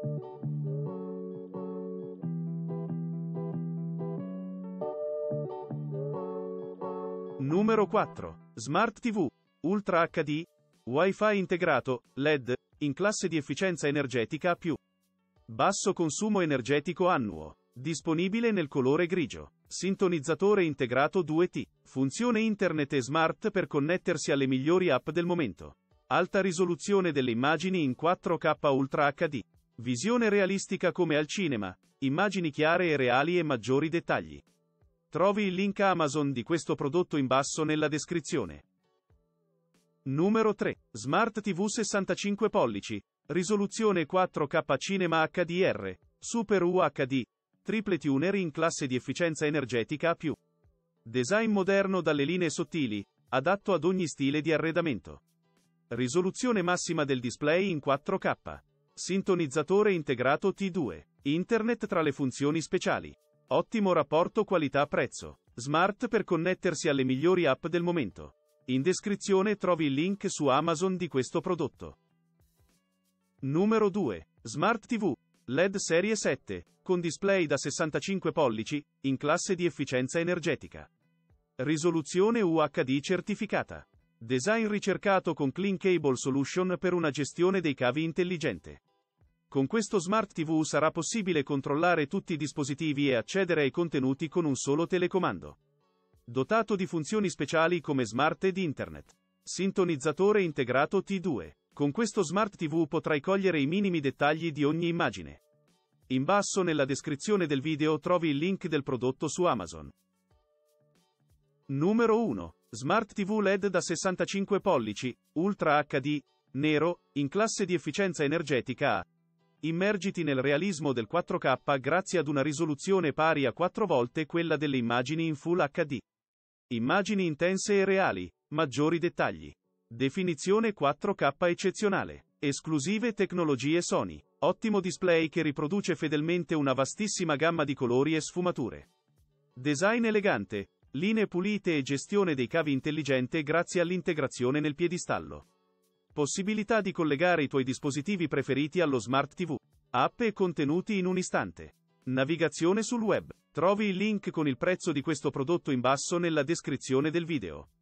Numero 4. Smart TV Ultra HD Wi-Fi integrato LED in classe di efficienza energetica A+. Basso consumo energetico annuo. Disponibile nel colore grigio. Sintonizzatore integrato 2T. Funzione internet e smart per connettersi alle migliori app del momento. Alta risoluzione delle immagini in 4K Ultra HD. Visione realistica come al cinema. Immagini chiare e reali e maggiori dettagli. Trovi il link Amazon di questo prodotto in basso nella descrizione. Numero 3. Smart TV 65 pollici. Risoluzione 4K Cinema HDR. Super UHD. Triple tuner in classe di efficienza energetica A+. Design moderno dalle linee sottili, adatto ad ogni stile di arredamento. Risoluzione massima del display in 4K. Sintonizzatore integrato T2. Internet tra le funzioni speciali. Ottimo rapporto qualità-prezzo. Smart per connettersi alle migliori app del momento. In descrizione trovi il link su Amazon di questo prodotto. Numero 2. Smart TV LED Serie 7, con display da 65 pollici, in classe di efficienza energetica. Risoluzione UHD certificata. Design ricercato con Clean Cable Solution per una gestione dei cavi intelligente. Con questo Smart TV sarà possibile controllare tutti i dispositivi e accedere ai contenuti con un solo telecomando. Dotato di funzioni speciali come Smart ed Internet. Sintonizzatore integrato T2. Con questo Smart TV potrai cogliere i minimi dettagli di ogni immagine. In basso nella descrizione del video trovi il link del prodotto su Amazon. Numero 1. Smart TV LED da 65 pollici, Ultra HD, nero, in classe di efficienza energetica A. Immergiti nel realismo del 4K grazie ad una risoluzione pari a 4 volte quella delle immagini in Full HD. Immagini intense e reali, maggiori dettagli. Definizione 4K eccezionale. Esclusive tecnologie Sony. Ottimo display che riproduce fedelmente una vastissima gamma di colori e sfumature. Design elegante, linee pulite e gestione dei cavi intelligente grazie all'integrazione nel piedistallo. Possibilità di collegare i tuoi dispositivi preferiti allo Smart TV. App e contenuti in un istante. Navigazione sul web. Trovi il link con il prezzo di questo prodotto in basso nella descrizione del video.